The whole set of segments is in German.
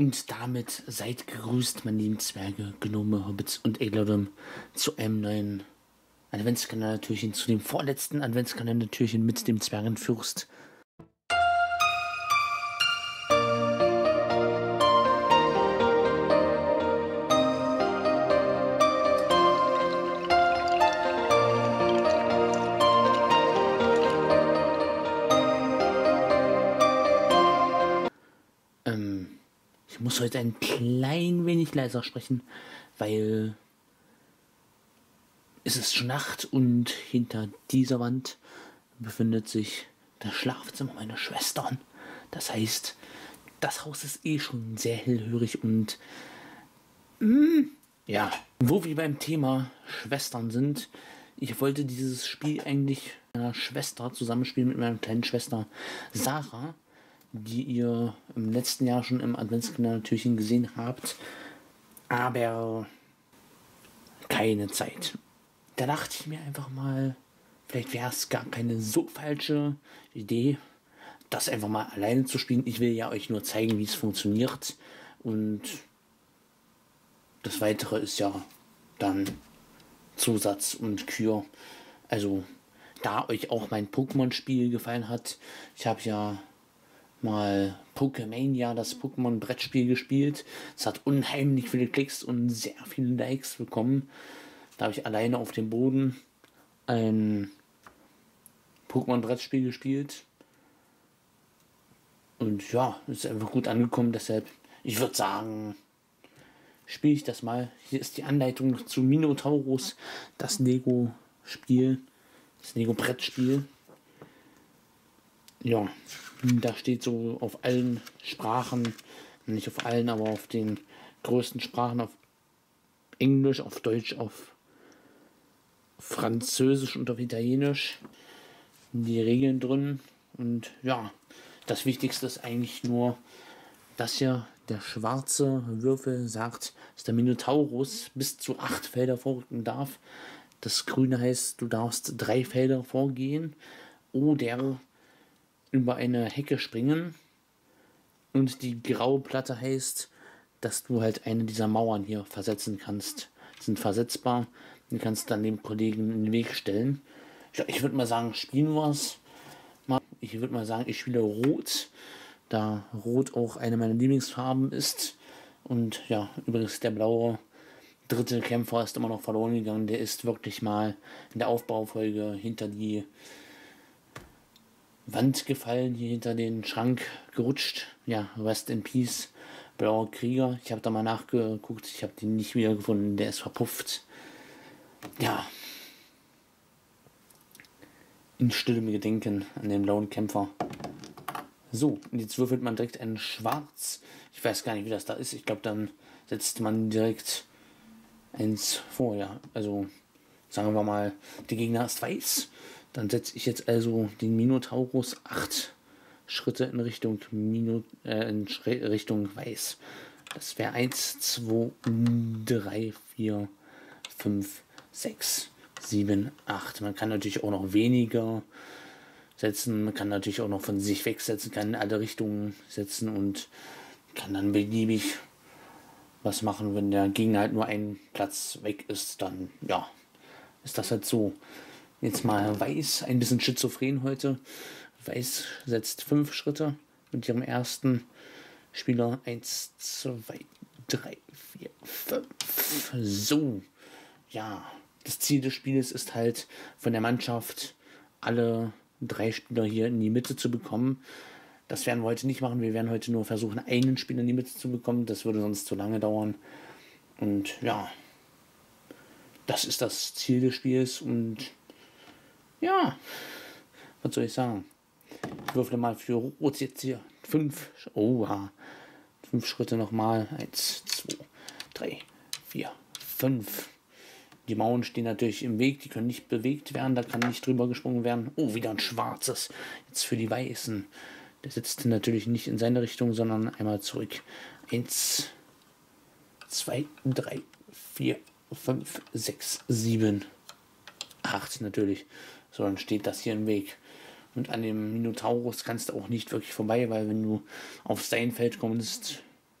Und damit seid gegrüßt, meine lieben Zwerge, Gnome, Hobbits und Eglodom, zu einem neuen Adventskalender-Türchen, zu dem vorletzten Adventskalender-Türchen mit dem Zwergenfürst. Ich muss heute ein klein wenig leiser sprechen, weil es ist schon Nacht und hinter dieser Wand befindet sich das Schlafzimmer meiner Schwestern. Das heißt, das Haus ist eh schon sehr hellhörig und ja, wo wir beim Thema Schwestern sind, ich wollte dieses Spiel eigentlich mit meiner Schwester zusammenspielen, mit meiner kleinen Schwester Sarah, die ihr im letzten Jahr schon im Adventskalender-Türchen gesehen habt, aber keine Zeit. Da dachte ich mir einfach mal, vielleicht wäre es gar keine so falsche Idee, das einfach mal alleine zu spielen. Ich will ja euch nur zeigen, wie es funktioniert, und das Weitere ist ja dann Zusatz und Kür. Also, da euch auch mein Pokémon-Spiel gefallen hat, ich habe ja mal Pokémania, das Pokémon-Brettspiel, gespielt. Es hat unheimlich viele Klicks und sehr viele Likes bekommen. Da habe ich alleine auf dem Boden ein Pokémon-Brettspiel gespielt. Und ja, ist einfach gut angekommen. Deshalb, ich würde sagen, spiele ich das mal. Hier ist die Anleitung zu Minotaurus, das Lego-Spiel, das Lego-Brettspiel. Ja, da steht so auf allen Sprachen, nicht auf allen, aber auf den größten Sprachen, auf Englisch, auf Deutsch, auf Französisch und auf Italienisch die Regeln drin. Und ja, das Wichtigste ist eigentlich nur, dass hier der schwarze Würfel sagt, dass der Minotaurus bis zu 8 Felder vorrücken darf. Das Grüne heißt, du darfst 3 Felder vorgehen oder über eine Hecke springen, und die graue Platte heißt, dass du halt eine dieser Mauern hier versetzen kannst. Die sind versetzbar, die kannst du dann dem Kollegen in den Weg stellen. Ich würde mal sagen, spielen wir es mal. Ich würde mal sagen, ich spiele Rot, da Rot auch eine meiner Lieblingsfarben ist. Und ja, übrigens der blaue dritte Kämpfer ist immer noch verloren gegangen. Der ist wirklich mal in der Aufbaufolge hinter die Wand gefallen, hier hinter den Schrank gerutscht. Ja, Rest in Peace, blauer Krieger. Ich habe da mal nachgeguckt, ich habe den nicht wiedergefunden, der ist verpufft. Ja, in stillem Gedenken an den blauen Kämpfer. So, und jetzt würfelt man direkt ein Schwarz. Ich weiß gar nicht, wie das da ist. Ich glaube, dann setzt man direkt eins vor, ja. Also, sagen wir mal, der Gegner ist weiß. Dann setze ich jetzt also den Minotaurus 8 Schritte in Richtung Richtung weiß. Das wäre 1, 2, 3, 4, 5, 6, 7, 8. Man kann natürlich auch noch weniger setzen. Man kann natürlich auch noch von sich wegsetzen, kann in alle Richtungen setzen und kann dann beliebig was machen. Wenn der Gegner halt nur einen Platz weg ist, dann ja, ist das halt so. Jetzt mal Weiß, ein bisschen schizophren heute. Weiß setzt 5 Schritte mit ihrem ersten Spieler. 1, 2, 3, 4, 5. So, ja, das Ziel des Spiels ist halt, von der Mannschaft alle 3 Spieler hier in die Mitte zu bekommen. Das werden wir heute nicht machen. Wir werden heute nur versuchen, einen Spieler in die Mitte zu bekommen. Das würde sonst zu lange dauern. Und ja, das ist das Ziel des Spiels. Und ja, was soll ich sagen? Ich würfle mal für Rot jetzt hier 5. Oha. 5 Schritte nochmal. 1, 2, 3, 4, 5. Die Mauern stehen natürlich im Weg, die können nicht bewegt werden, da kann nicht drüber gesprungen werden. Oh, wieder ein schwarzes. Jetzt für die Weißen. Der sitzt natürlich nicht in seine Richtung, sondern einmal zurück. 1, 2, 3, 4, 5, 6, 7, 8 natürlich. So, dann steht das hier im Weg. Und an dem Minotaurus kannst du auch nicht wirklich vorbei, weil wenn du auf sein Feld kommst,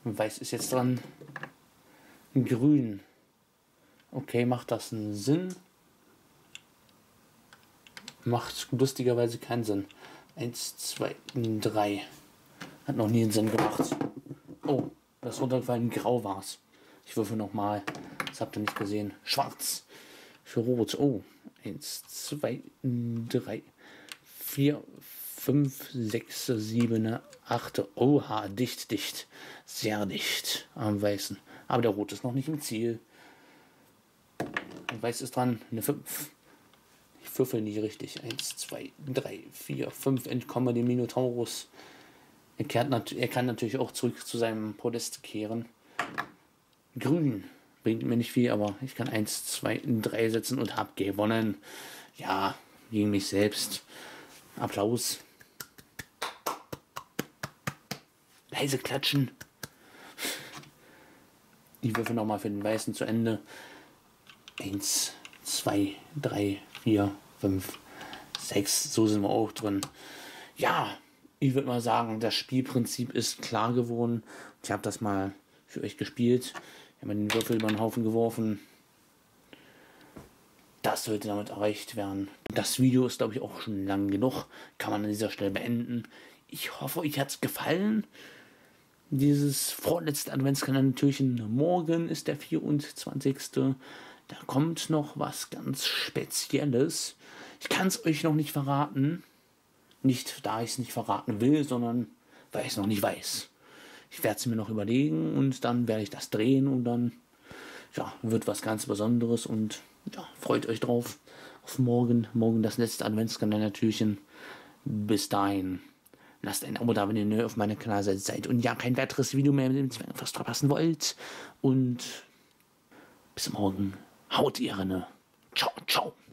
Weiß ist jetzt dran. Grün. Okay, macht das einen Sinn? Macht lustigerweise keinen Sinn. 1, 2, 3. Hat noch nie einen Sinn gemacht. Oh, das runtergefallen. Grau war's. Ich würfel nochmal. Das habt ihr nicht gesehen. Schwarz. Für Rot. Oh. 1, 2, 3, 4, 5, 6, 7, 8. Oha, dicht, dicht. Sehr dicht am Weißen. Aber der Rot ist noch nicht im Ziel. Und Weiß ist dran. Eine 5. Ich würfel nicht richtig. 1, 2, 3, 4, 5. Entkomme dem Minotaurus. Er kann natürlich auch zurück zu seinem Podest kehren. Grün. Bringt mir nicht viel, aber ich kann 1, 2, 3 setzen und hab gewonnen. Ja, gegen mich selbst. Applaus. Leise klatschen. Ich würfel nochmal für den Weißen zu Ende. 1, 2, 3, 4, 5, 6. So sind wir auch drin. Ja, ich würde mal sagen, das Spielprinzip ist klar geworden. Ich habe das mal für euch gespielt. Ich habe den Würfel über den Haufen geworfen. Das sollte damit erreicht werden. Das Video ist, glaube ich, auch schon lang genug. Kann man an dieser Stelle beenden. Ich hoffe, euch hat es gefallen. Dieses vorletzte Adventskalender-Türchen. Morgen ist der 24. Da kommt noch was ganz Spezielles. Ich kann es euch noch nicht verraten. Nicht, da ich es nicht verraten will, sondern weil ich es noch nicht weiß. Ich werde es mir noch überlegen und dann werde ich das drehen und dann ja, wird was ganz Besonderes und ja, freut euch drauf auf morgen. Morgen das letzte Adventskalender-Türchen. Bis dahin. Lasst ein Abo da, wenn ihr neu auf meinem Kanal seid und ja, kein weiteres Video mehr mit dem Zwergenfrost verpassen wollt. Und bis morgen. Haut ihr Rinne. Ciao, ciao.